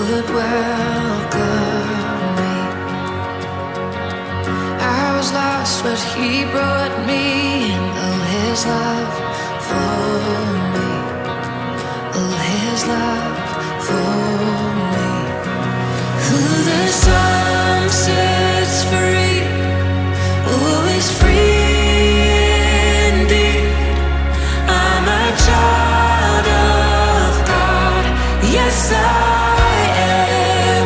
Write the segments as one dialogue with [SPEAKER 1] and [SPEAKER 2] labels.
[SPEAKER 1] that welcomed me. I was lost, but He brought me in. Oh, His love for me. Oh, His love for me. Who the Son sets free, oh, is free indeed. I'm a child of God. Yes, I am.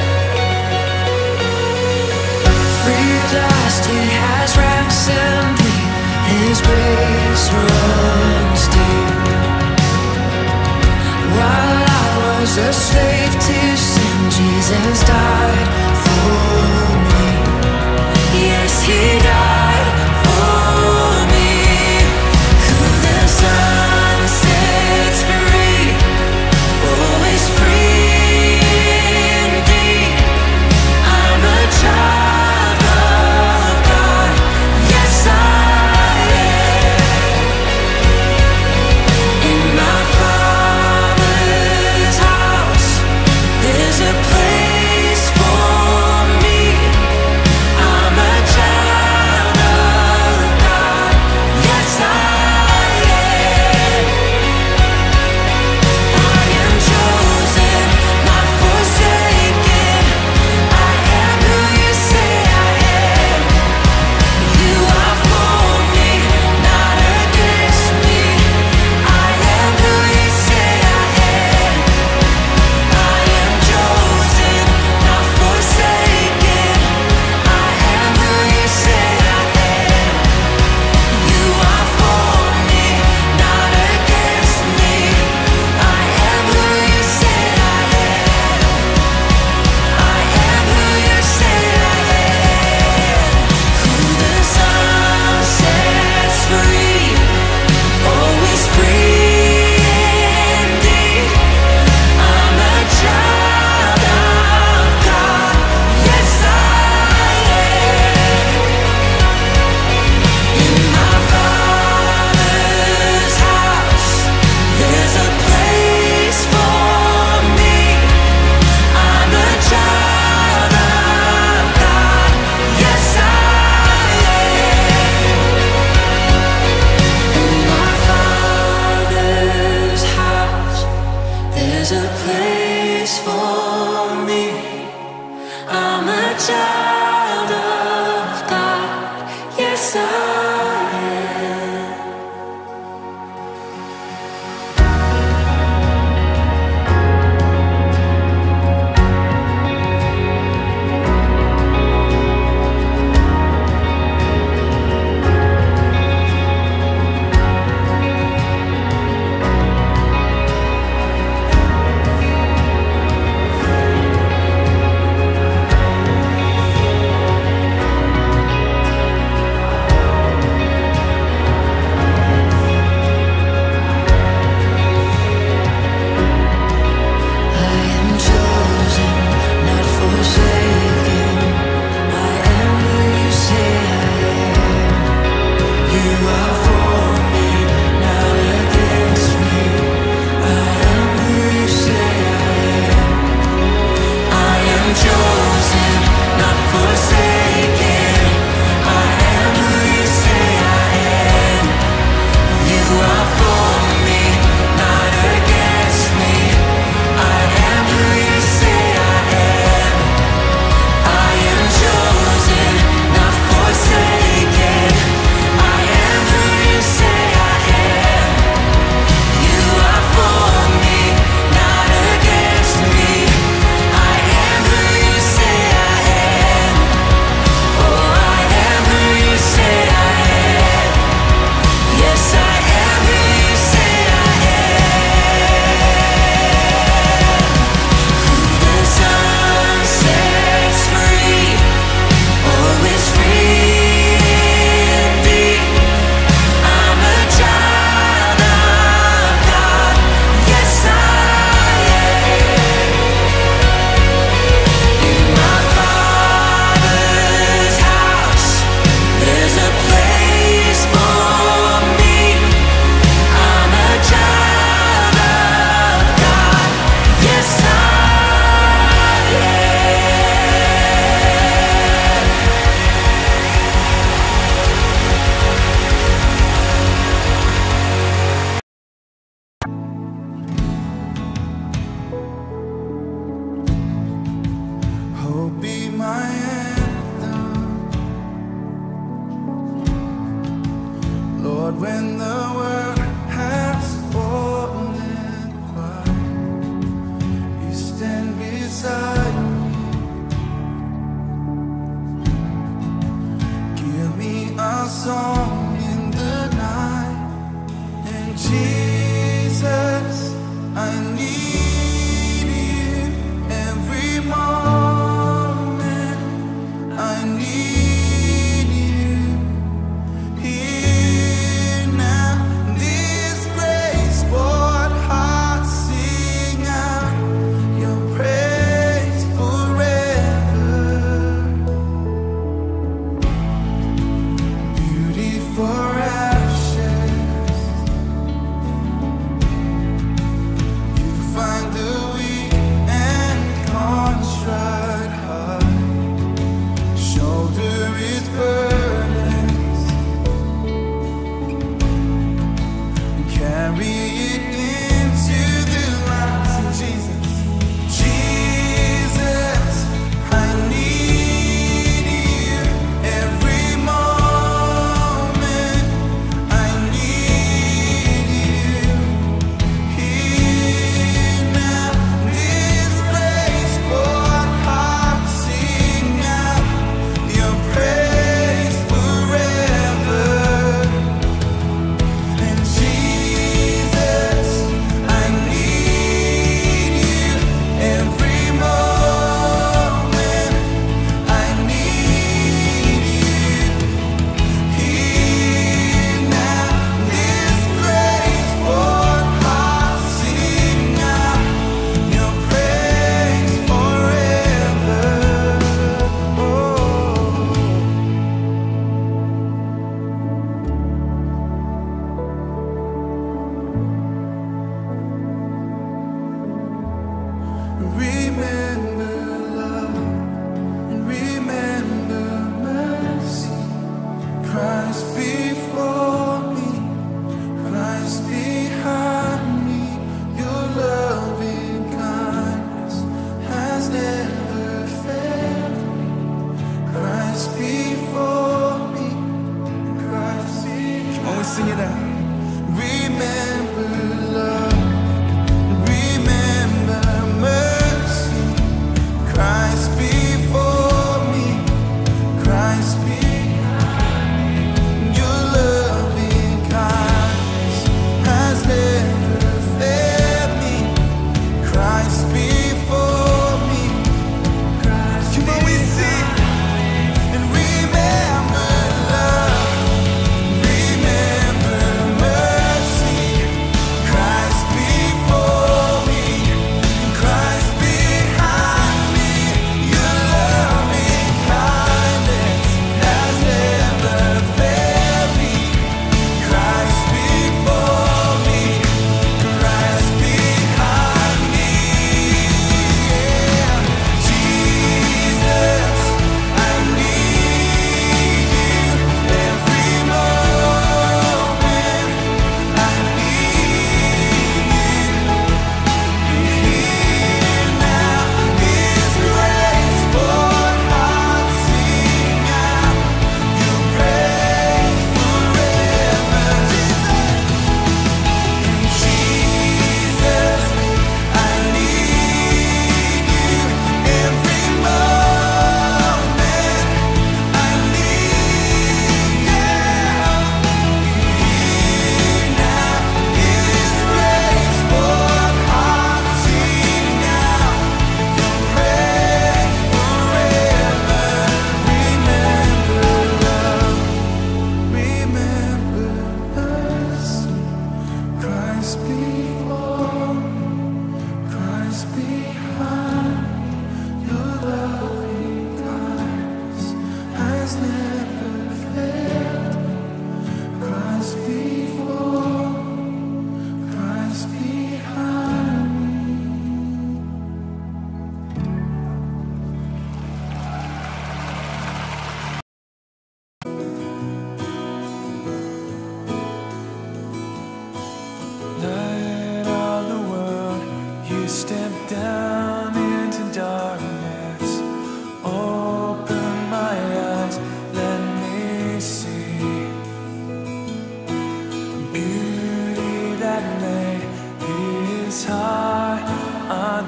[SPEAKER 1] Free at last, He has ransomed me. His grace runs deep. While I was a slave to sin, Jesus died for me. Yes, He died for me. Who the Son sets free, oh, is free indeed. I'm a child of God. Yes, I am. In my Father's house, there's a place for me. I'm a child of God. Yes, I am. I am chosen, not forsaken. I am who You say I am. You are for me, not against me. I am who You say I am. I am chosen, not forsaken. I am who You say I am. You are for me, not against me. I am who You say I am. I am who You say I am. Who the Son sets free, oh, is free indeed. I'm a child of God. Yes, I am. In my Father's house, there's a place for me. I'm a child of God. Yes, I am. In my Father's house, there's a place for me. I'm a child of God. Yes, I am. I am chosen, not forsaken. I am who You say I am. You are for me, not against me. I am who You say I am. I am chosen, not forsaken. I am who You say I am. You are for me, not against me. I am who You say I am. I am chosen, not forsaken. I am who hope be my anthem. Lord, when the world has fallen quiet, you stand beside me. Give me a song in the night, and Jesus, I need you every moment. I need you here now.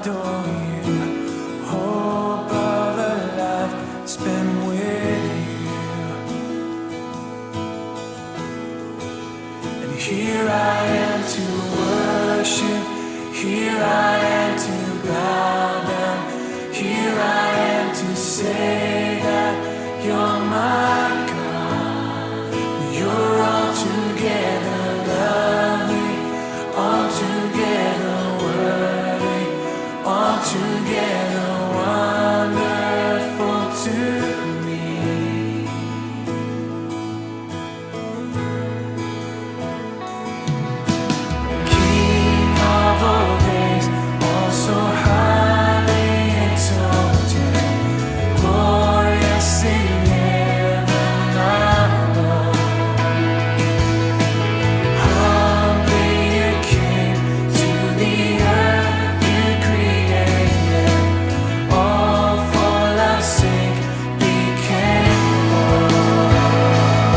[SPEAKER 1] adore you. Hope of a life spent with you. And here I am to worship. Here I am to bow down. Here I am to say that you're my God. You're altogether lovely, altogether worthy, altogether wonderful to me. King of all days, also highly exalted, glorious in heaven above. Humbly you came to the earth you created, all for love's sake became born.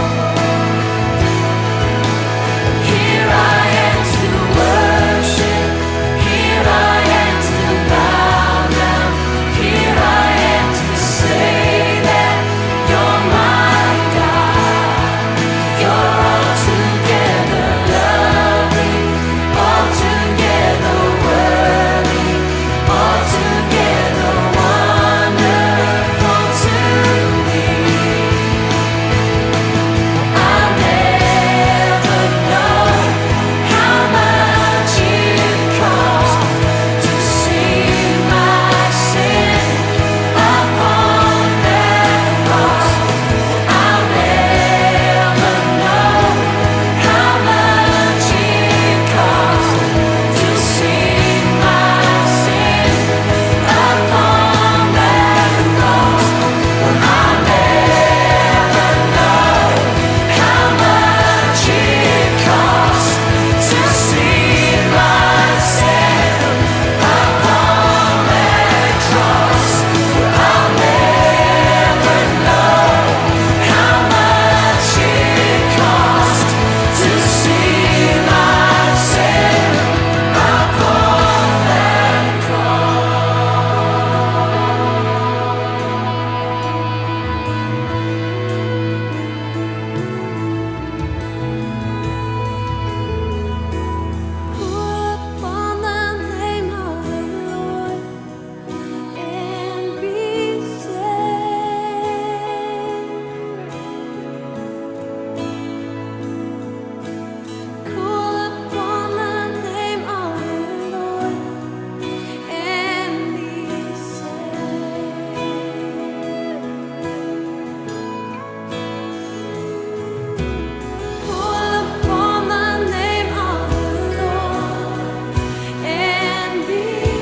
[SPEAKER 1] Here I am to worship. Here I am to bow down. Here I am to say that you're my God. You're altogether lovely, altogether worthy, altogether wonderful to me. I'll never know how much it cost to see my sin upon that cross. I'll never know how much it cost to see my sin upon that cross. I'll never know how much it cost to see my sin upon that cross. I'll never know how much it cost to see my sin upon that Call upon the name of the Lord and be saved. Call upon the name of the Lord and be saved. Call upon the name of the Lord and be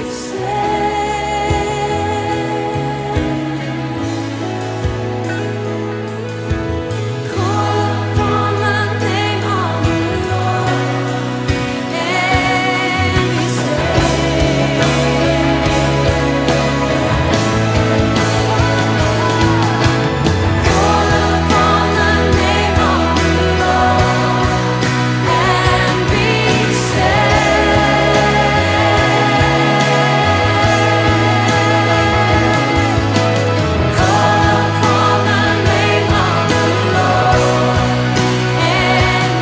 [SPEAKER 1] saved. Call upon the name of the Lord and be saved. Call upon the name of the Lord and be saved. Call upon the name of the Lord and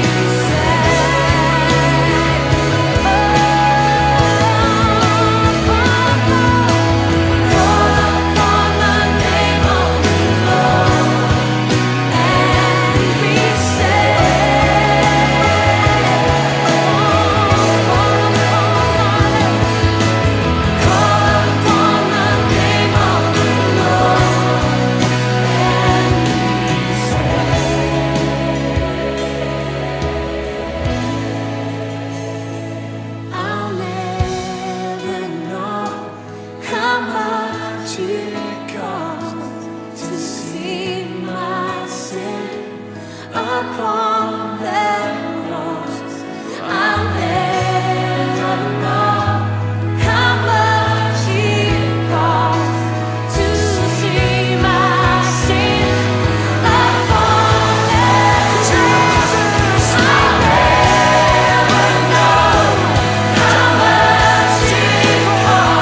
[SPEAKER 1] I'll never know how much it cost to see my sin upon that cross. I'll never know how much it cost to see my sin upon that cross. I'll never know how much it cost.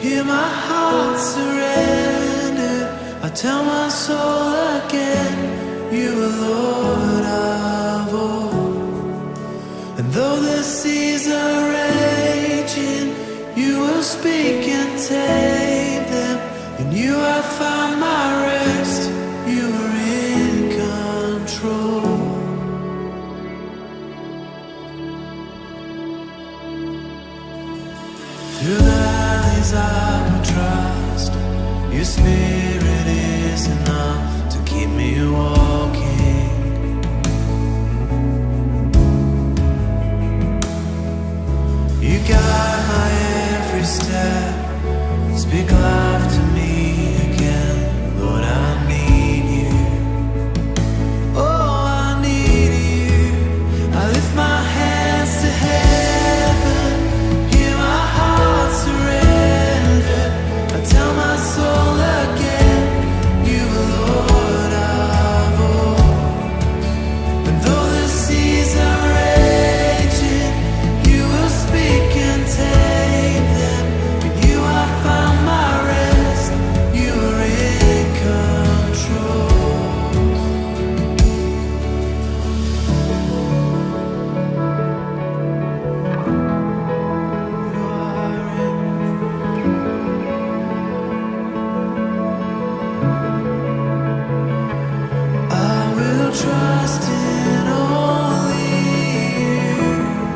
[SPEAKER 1] Hear my heart surrender. I tell my soul again, you are Lord of all. And though the seas are raging, you will speak and tame them. In you I find my rest. You are in control. Through the valleys I will trust. Your spirit is enough to keep me walking. You guide my every step. Speak life to me again. Lord, I need you. Oh, I need you. I lift my hands to heaven. Hear my heart surrender. I tell my soul again, you are Lord of all. And though the seas are raging, you will speak and tame them. In you I find my rest. You are in control. I will trust in only you.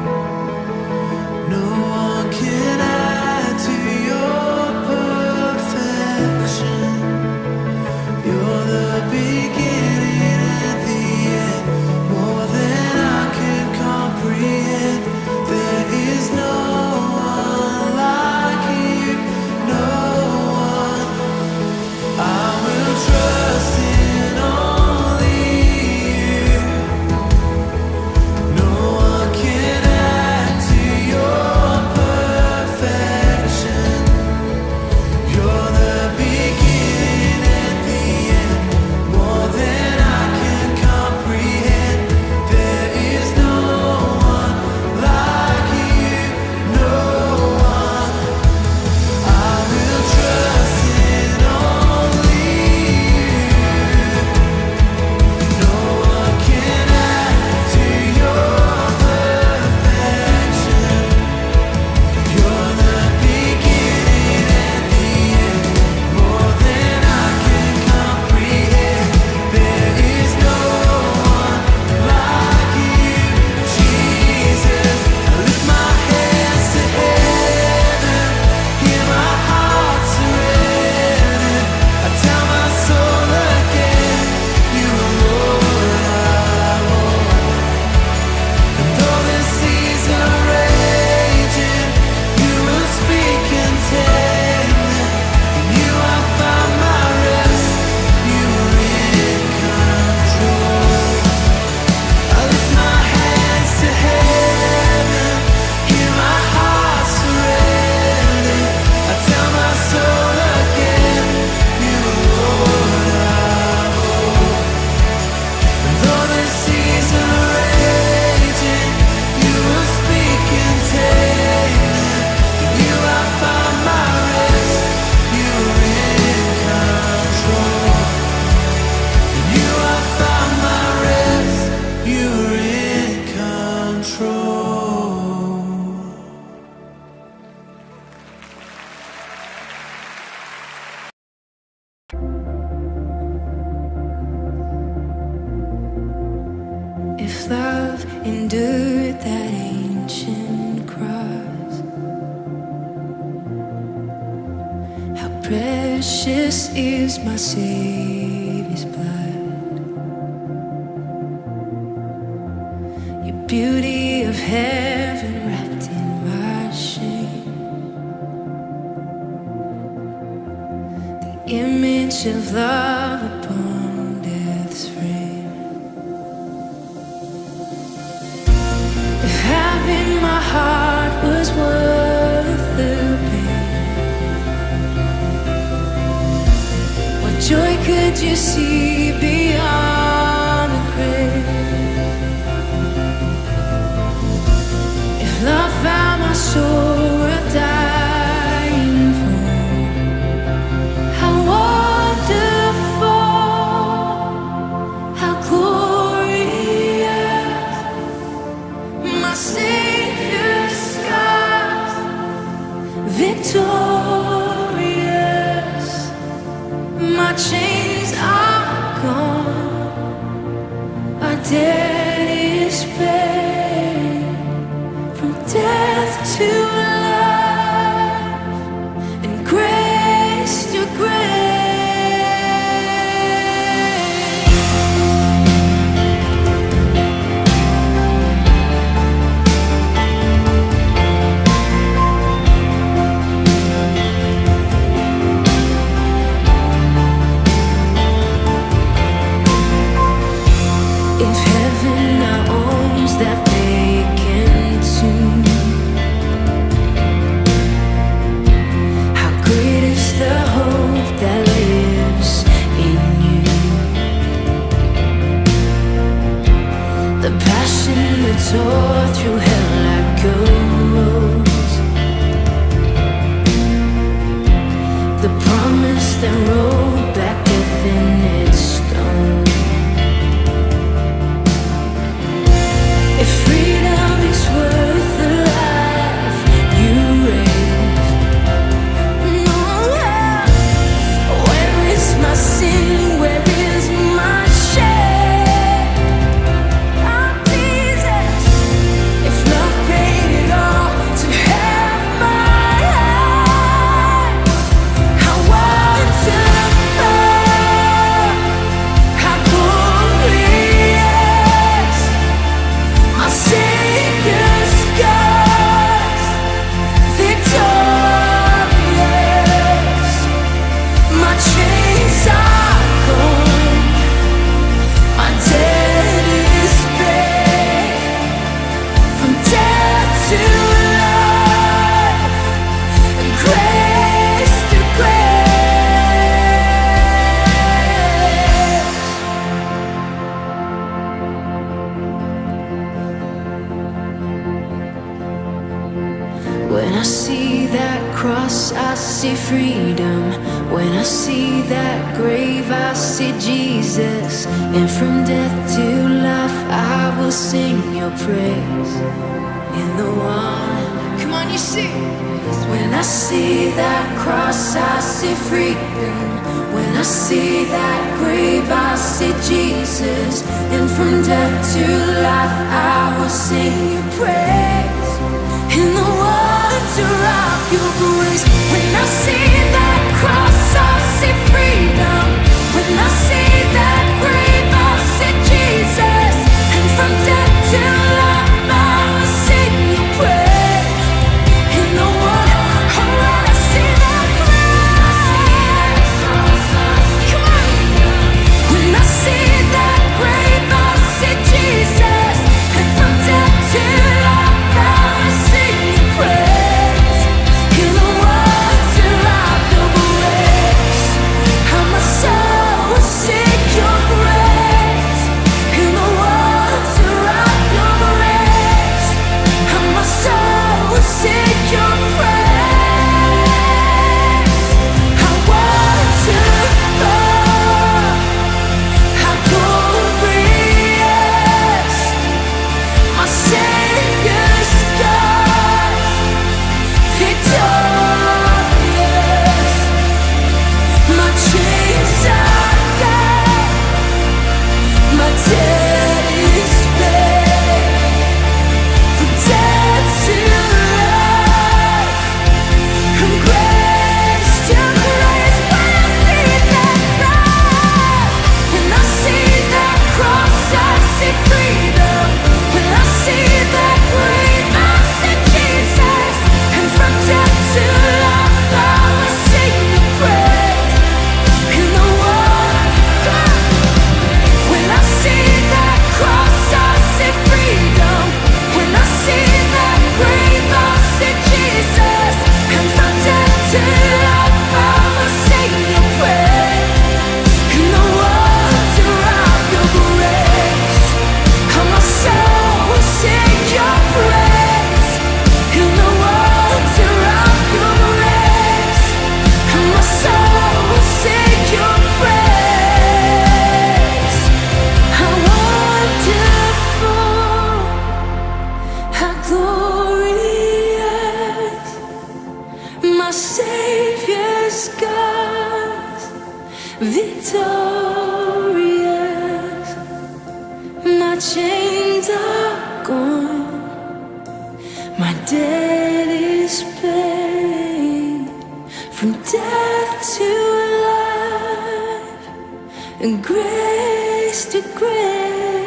[SPEAKER 1] No one can add to your perfection. You're the beginning and the end, more than I can comprehend. There is no one like you, no one. I will trust in only you. No one can add to your perfection. You're the beginning and the end, more than I can comprehend. There is no one like you, no one. I will trust in only you. No one can add to your perfection. You're the beginning and the end, more than I can comprehend. There is no one like you, Jesus. I lift my hands to heaven. Hear my heart surrender. I tell my soul again, you are Lord of all. And though the seas are raging, you will speak and tame them. In you I find my rest. You are in control. I lift my hands to heaven. Hear my heart surrender. I tell my soul again, you are Lord of all. And though the seas are raging, you will speak and tame them. In you I find my rest. You are in control. In you I find my rest. You are in control. If love endured that ancient cross, how precious is my Savior's blood. Your beauty of heaven wrapped in my shame, the image of love upon death's frame. If having my heart was worth the pain, what joy could you see beyond the grave? If love found my soul worth dying for, victorious. My chains are gone, my debt is paid. From death to life and grace to grace. If heaven now owns that vacant tomb, how great is the hope that lives in you. The passion that tore through hell like gold, the promise that rolled back death in its stone. If freedom is worth the life you raised, where is my sin? Where is my shame? Oh, Jesus, if love paid it all to have my life, how wonderful, how glorious. My Savior's scars, victorious. My chains are gone, my debt is paid. From death to life and grace to grace. When I see that cross, I see freedom. When I see that grave, I see Jesus. And from death to life, I will sing your praise. In the one, come on, you sing. When I see that cross, I see freedom. When I see that grave, I see Jesus. And from death to life, I will sing your praise. In the wonder of your grace. When I see that cross, I see freedom. When I see that grave, I see Jesus. And from death to life, I will sing your praise. In the wonder, oh, when I see that cross, come on. When I see that grave, I see Jesus. And from death to life, I will sing your praise. In the wonder of your grace, how my soul will sing your praise. In the wonder of your grace, how my soul will sing your praise. How wonderful, how glorious. My Savior's scars, victorious. My chains are gone, my debt is paid. From death to life, from grace to grace. When I see that cross, when I see that cross, I see freedom. When I see that grave, I see Jesus. And from death my Savior's scars, victorious. My chains are gone, my debt is paid. From death to life, and grace to grace.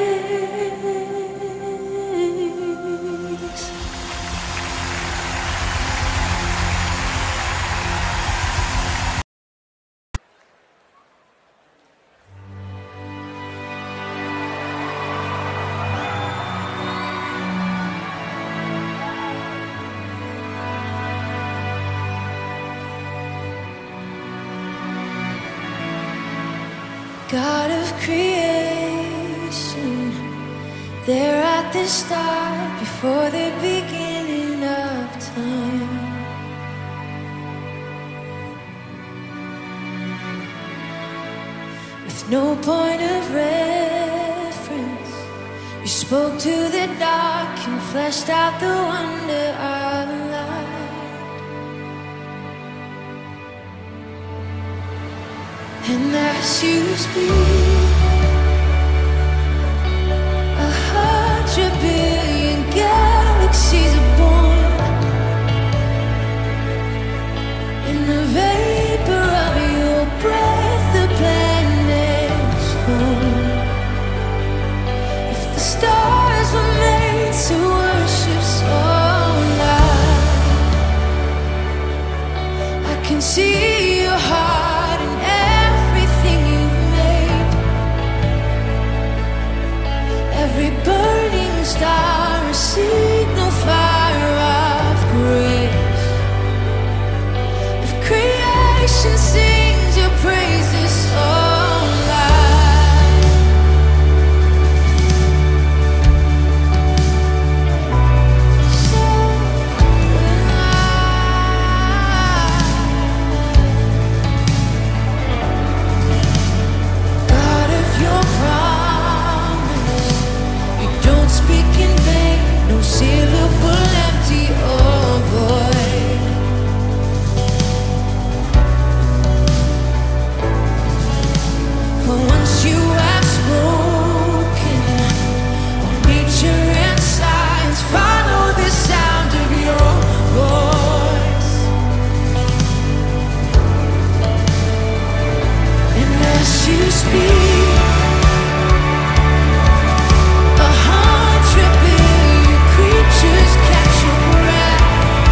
[SPEAKER 1] God of creation, there at the start, before the beginning of time. With no point of reference, you spoke to the dark and fleshed out the wonder of light. And as you speak, 100 billion galaxies are born. In the vapor of your breath, the planets form. If the stars were made to worship so loud, I can see your heart in everything you've made. Every burning star, a signal fire of grace. If creation sings your praises so loud, so will I. God of your promise, you don't speak in vain, no syllable empty or void. For once you have spoken, all nature and science follow the sound of your voice. And as you speak, 100 billion creatures catch your breath,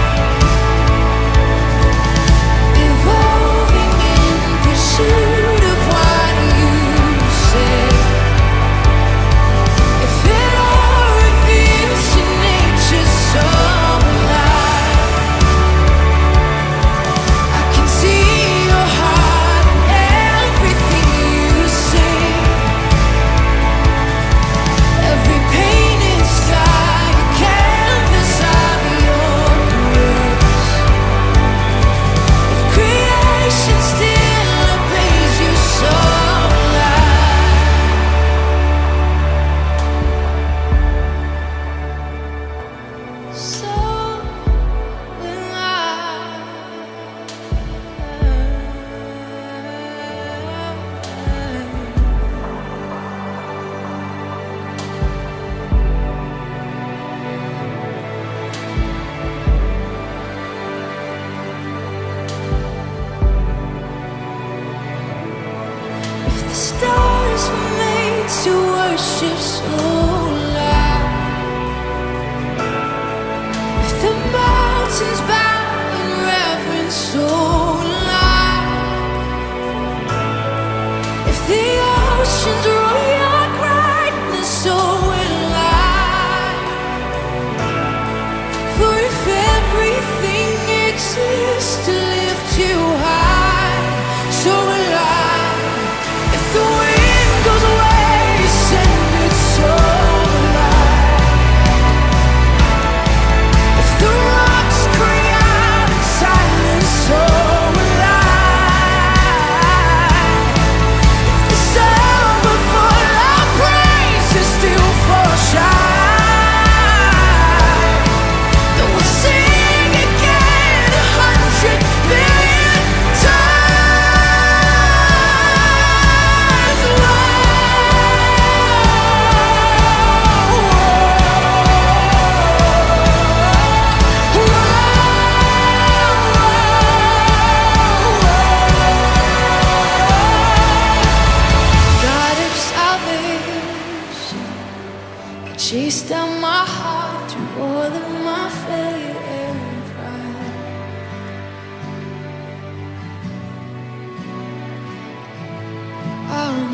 [SPEAKER 1] evolving in pursuit of what you say. If it all reveals your nature so alive, I can see your heart in everything you say. Every painted sky, a canvas of your grace. If creation still obeys you so loud, so will I. If the stars were made to worship so loud, if the mountains bow in reverence so loud, if the oceans roar your greatness, so will I. For if everything exists to lift you high, so will I. If the wind goes away, send it so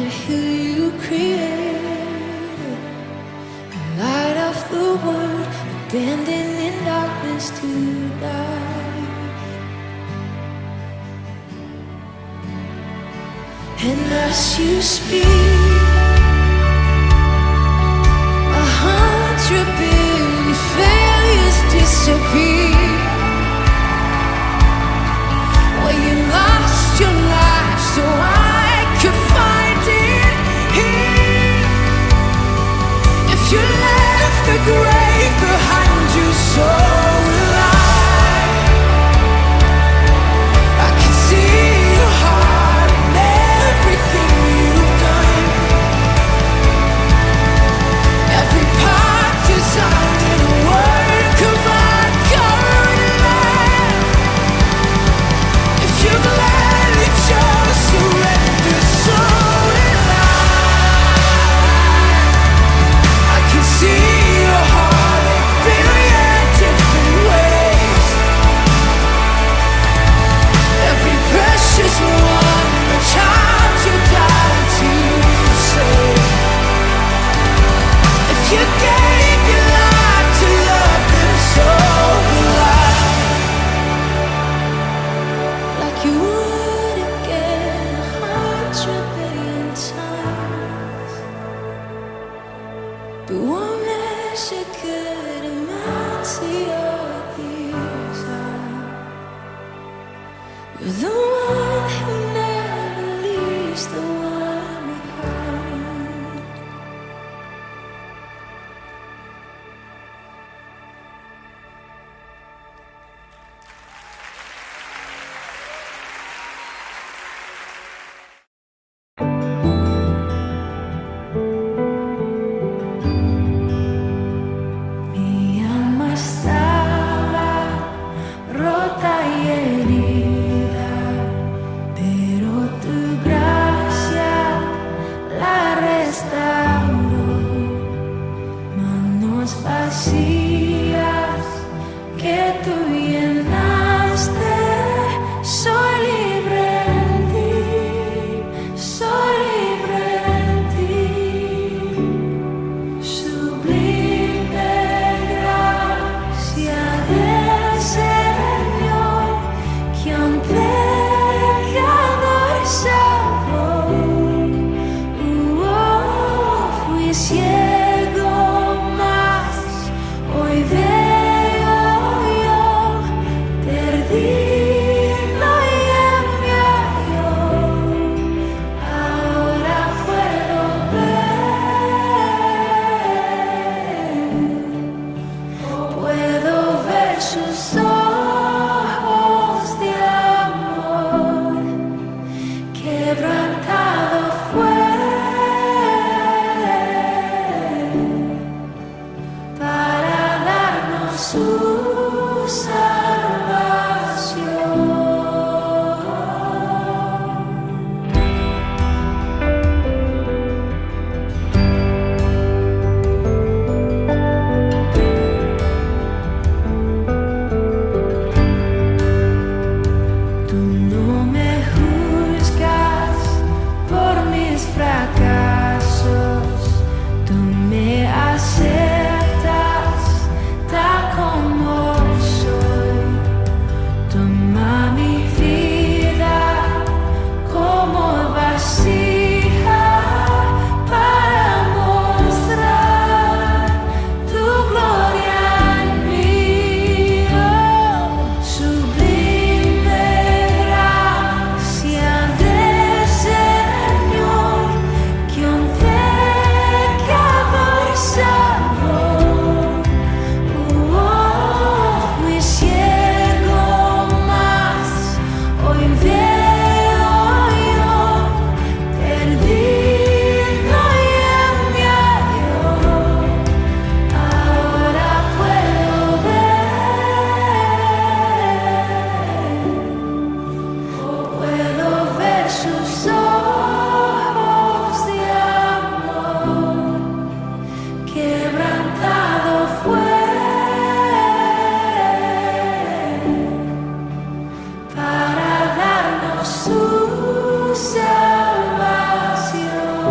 [SPEAKER 2] the hill you created, the light of the world, abandoned in darkness to die. And as you speak, 100 billion failures disappear. Well, you lost your life so I could find it here. If you left the grave behind you, so will I. I can see your heart and everything you've done. Every part designed in a work of art, covered land. If you gladly chose surrender, so will I can see your heart in billion different ways. Every precious one, a child you died to save. If you gave your life to love them, so will I. Like you would again 100 billion times, but one measure could amount to your desire. You're the one who never leaves the one behind. Mi alma estaba rota y herida, pero tu gracia la restauró. Manos vacías que tú llenaste, soy libre en ti, soy libre en ti. Sublime gracia del Señor, que a un pecador salvó. Fui ciego, mas hoy veo yo, perdido y en mi halló. Ahora puedo ver sus ojos de amor. Quebrantado fue para darnos su salvación. Tú no me juzgas por mis fracasos, tú me aceptas tal como soy. Toma mi vida como vasija para mostrar tu gloria en mí. Sublime gracia del Señor, que a un pecador salvó. Fui ciego, mas hoy veo yo, perdido y en mi halló. Ahora puedo ver sus ojos de amor. Quebrantado fue para darnos su salvación.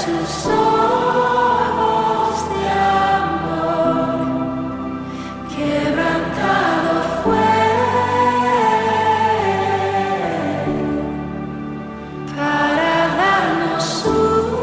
[SPEAKER 2] sus ojos de amor, quebrantado fue para darnos su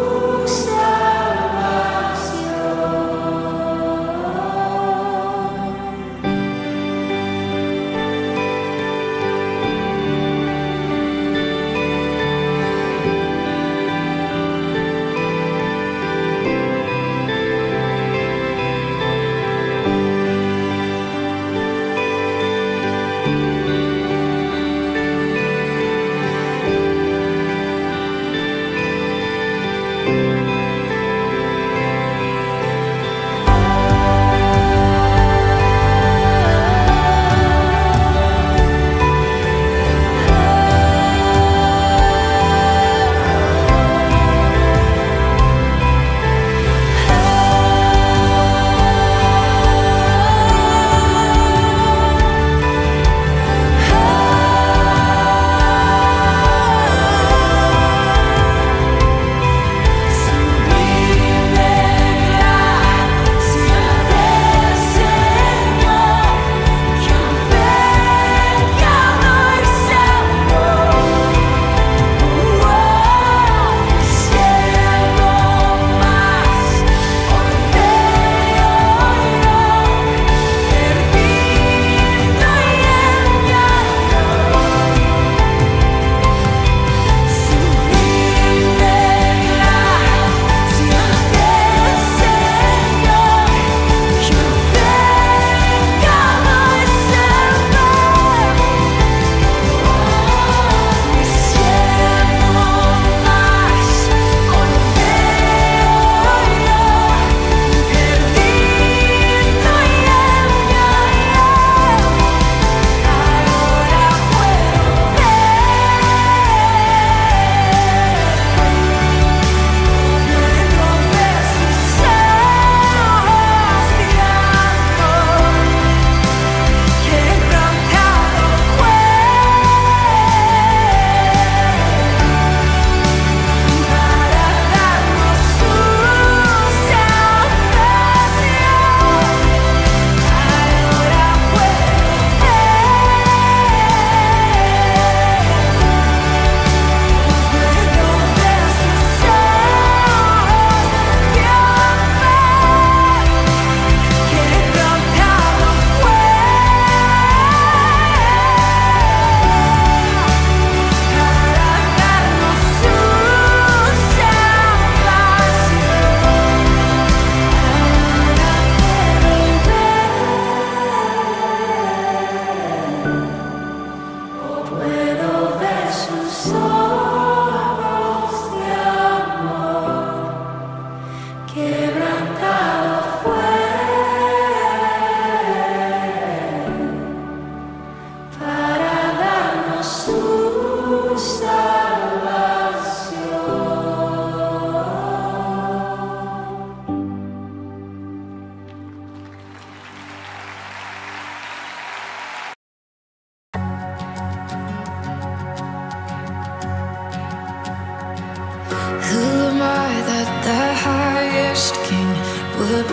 [SPEAKER 2] would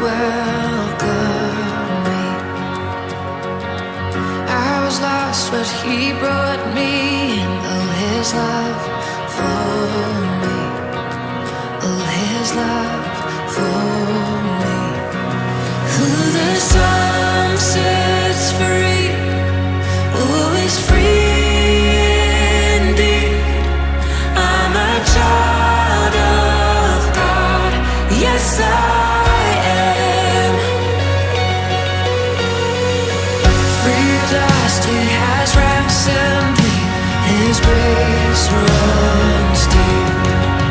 [SPEAKER 2] welcome me. I was lost, but He brought me in. Oh, His love for me. Oh, His love for me. Who the Son sets free, oh, is free indeed. I'm a child of God. Yes, I am. Free at last, He has ransomed me. His grace runs deep.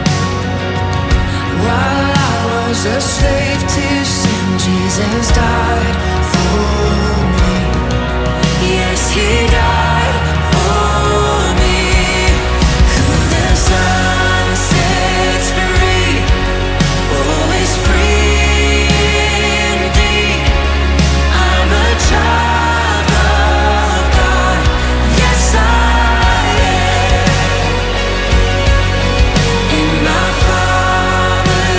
[SPEAKER 2] While I was a slave to sin, Jesus died for me. Yes, He died for me. Who the Son sets free, oh, is free indeed. I'm a child of God. Yes, I am. In my Father's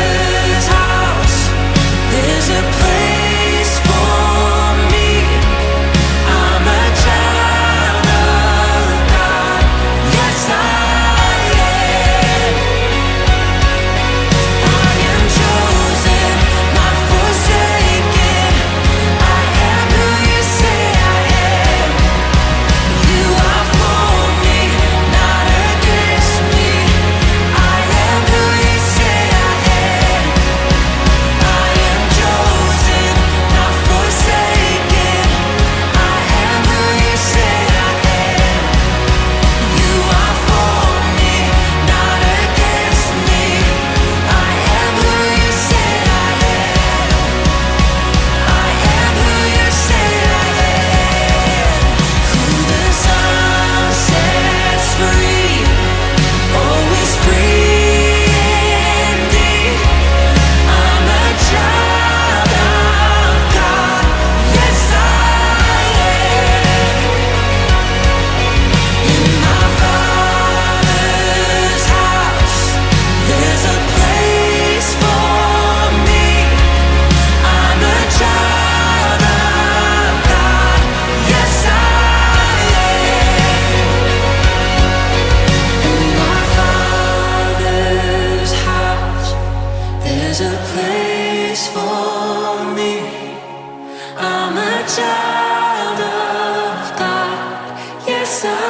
[SPEAKER 1] There's a place for me. I'm a child of God. Yes, I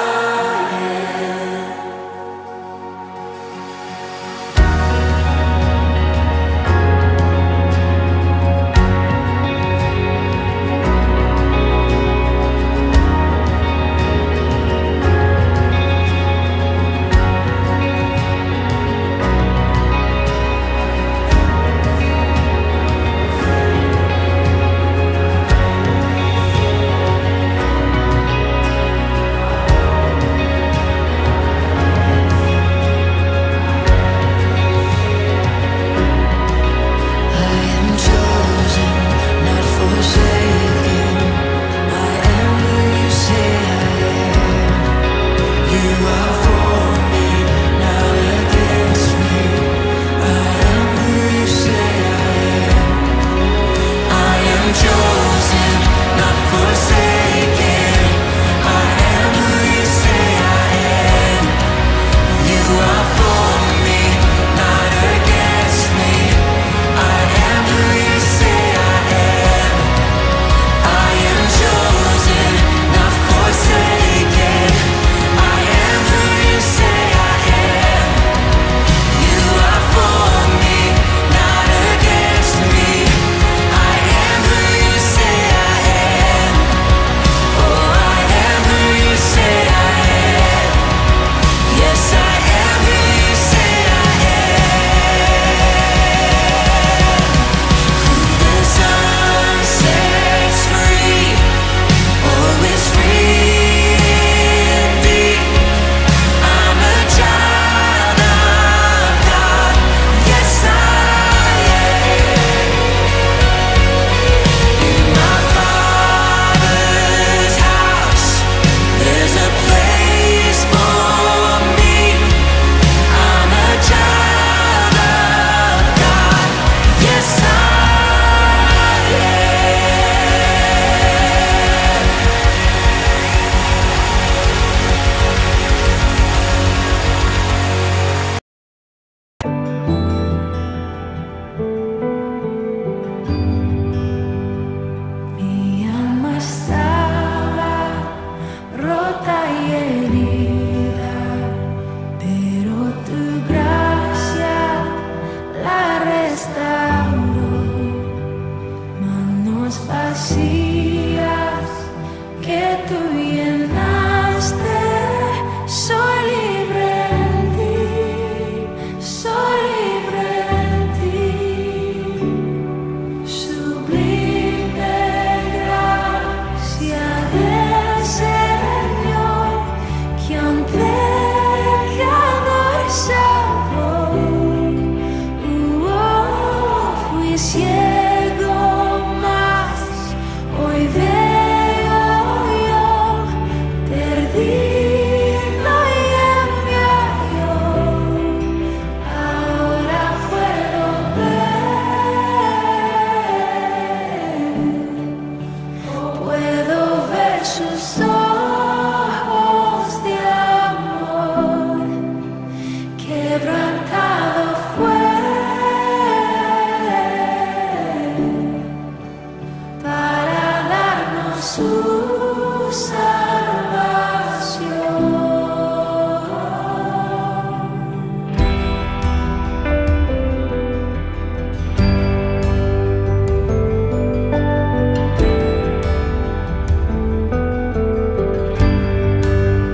[SPEAKER 1] am.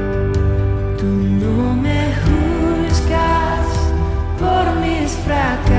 [SPEAKER 2] Tú no me juzgas por mis fracasos.